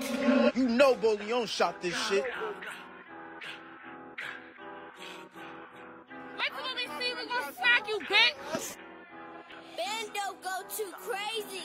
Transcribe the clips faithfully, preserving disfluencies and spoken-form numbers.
You know Boleon shot this shit. Wait till we see we gonna smack you, bitch. Bando go too crazy.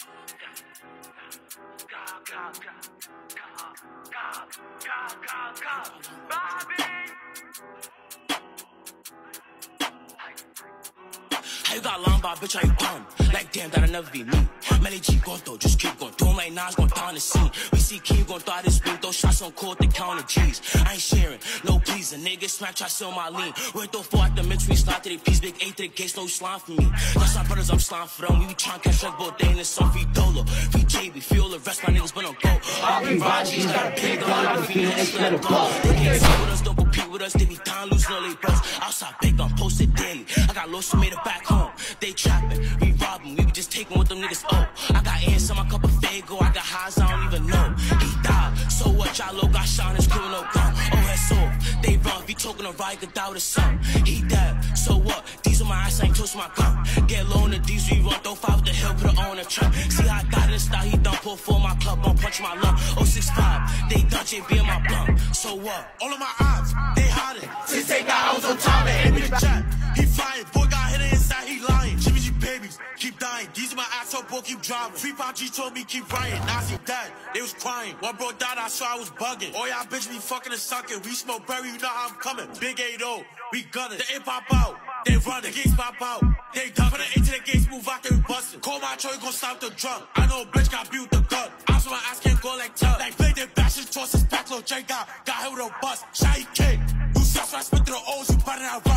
How you got long bar, bitch, how you dumb? Like damn, that'll never be me. Melly G gon' throw, just keep going. Doing like Nas gon' down the scene. We see King gon' throw this beat, throw shots on court, they counting G's. I ain't sharing, no pleasing. Niggas smack, try still my lean. We throw four at the mix, we slide to the piece, big eight to the gates, no slime for me. That's my brothers, I'm slime for them. We be trying to catch like both day in the sun, free dolo. Free J B, feel the rest, my niggas but on go. All we Raji's got a big gun, I'm feeling it's let it blow. They can't see with us, don't compete with us, they be down loose, no late bros. Outside big, I'm posted daily. I got lost who made it back home. They trapping, we robbing, we be just taking what them niggas owe. I got ants on my cup of Fago, I got highs, I don't even know. He died, so what, Jalo got shot in his crew, no gun. Oh, that's off, they run, be talking to Ryan, could die with a son. He dead, so what, these on my ass, I ain't toast my gun. Get low on the D's, we run, throw five with the hill, put it on the truck. See how I got in the style, he done, pull four my club, don't punch my lung. oh six five, they done, J B in my blunt. So what, all of my odds, they hiding. Since they got, I was on time, and hit me the jet. He flying, boy got hit inside, he lying. Jimmy G babies, keep dying. These are my asshole, boy, keep driving. Three five G told me keep writing. Now he dead, they was crying. One bro died, I saw I was bugging. Oh y'all bitch be fucking and sucking. We smoke berry, you know how I'm coming. Big eight oh, we gunning. The hip pop out, they run, the gates pop out. They done, put it into the gates, move out, they bustin'. Call my Troy, gon' stop the drum. I know a bitch got beat with the gun. I saw my ass can't go like tell. Like play their bashes, toss his back low, J got, got hit with a bus. Shy kick, you suck, so I spit through the O's, you buttin' out.